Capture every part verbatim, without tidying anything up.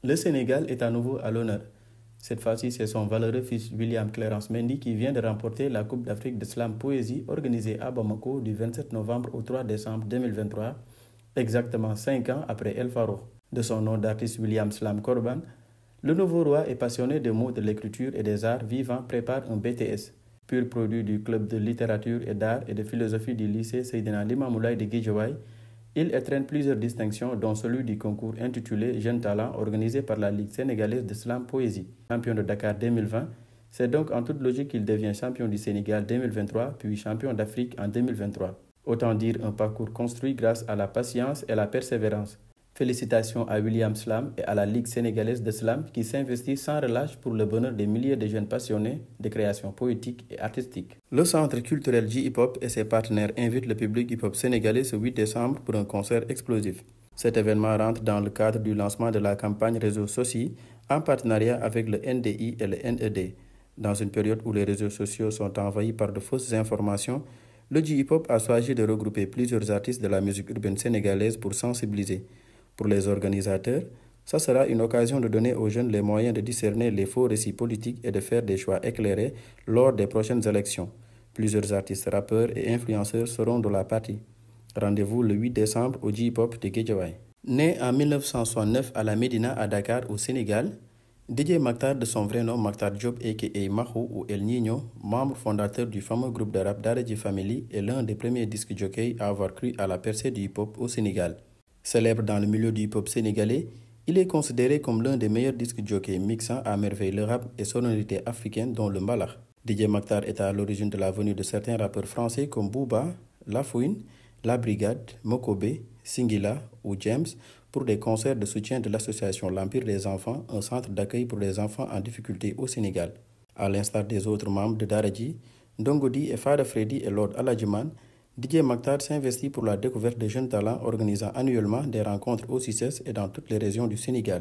Le Sénégal est à nouveau à l'honneur. Cette fois-ci, c'est son valeureux fils William Clarence Mendy qui vient de remporter la Coupe d'Afrique de Slam Poésie organisée à Bamako du vingt-sept novembre au trois décembre deux mille vingt-trois, exactement cinq ans après El Farouk. De son nom d'artiste William Slam Korban, le nouveau roi est passionné de mots, de l'écriture et des arts vivants prépare un B T S, pur produit du club de littérature et d'art et de philosophie du lycée Seydina Limamoulaye de Guédiawaye. Il étrenne plusieurs distinctions, dont celui du concours intitulé Jeunes Talents organisé par la Ligue sénégalaise de Slam Poésie. Champion de Dakar deux mille vingt, c'est donc en toute logique qu'il devient champion du Sénégal deux mille vingt-trois, puis champion d'Afrique en deux mille vingt-trois. Autant dire un parcours construit grâce à la patience et la persévérance. Félicitations à William Slam et à la Ligue sénégalaise de Slam qui s'investit sans relâche pour le bonheur des milliers de jeunes passionnés de création poétique et artistique. Le Centre culturel J-Hip Hop et ses partenaires invitent le public hip-hop sénégalais ce huit décembre pour un concert explosif. Cet événement rentre dans le cadre du lancement de la campagne Réseaux sociaux en partenariat avec le N D I et le N E D. Dans une période où les réseaux sociaux sont envahis par de fausses informations, le J-Hip Hop a choisi de regrouper plusieurs artistes de la musique urbaine sénégalaise pour sensibiliser. Pour les organisateurs, ça sera une occasion de donner aux jeunes les moyens de discerner les faux récits politiques et de faire des choix éclairés lors des prochaines élections. Plusieurs artistes, rappeurs et influenceurs seront de la partie. Rendez-vous le huit décembre au J-Hip Hop de Guédiawaye. Né en mille neuf cent soixante-neuf à la Médina à Dakar au Sénégal, D J Maktar, de son vrai nom Maktar Diop aka Mahou ou El Nino, membre fondateur du fameux groupe de rap Daradji Family, est l'un des premiers disques jockeys à avoir cru à la percée du hip-hop au Sénégal. Célèbre dans le milieu du hip-hop sénégalais, il est considéré comme l'un des meilleurs disques jockeys mixant à merveille le rap et sonorités africaines dont le mbalax. D J Maktar est à l'origine de la venue de certains rappeurs français comme Booba, La Fouine, La Brigade, Mokobé, Singila ou James pour des concerts de soutien de l'association L'Empire des Enfants, un centre d'accueil pour les enfants en difficulté au Sénégal. À l'instar des autres membres de Daradji, Ndongodi et Fada Freddy et Lord Aladjiman, D J Maktar s'investit pour la découverte de jeunes talents organisant annuellement des rencontres au C I C E S et dans toutes les régions du Sénégal.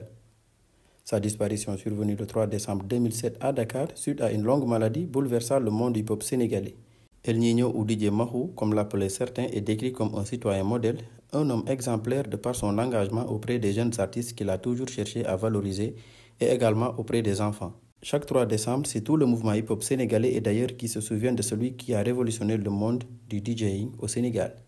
Sa disparition survenue le trois décembre deux mille sept à Dakar suite à une longue maladie bouleversa le monde du hip-hop sénégalais. El Nino ou D J Mahou, comme l'appelaient certains, est décrit comme un citoyen modèle, un homme exemplaire de par son engagement auprès des jeunes artistes qu'il a toujours cherché à valoriser et également auprès des enfants. Chaque trois décembre, c'est tout le mouvement hip-hop sénégalais et d'ailleurs qui se souvient de celui qui a révolutionné le monde du DJing au Sénégal.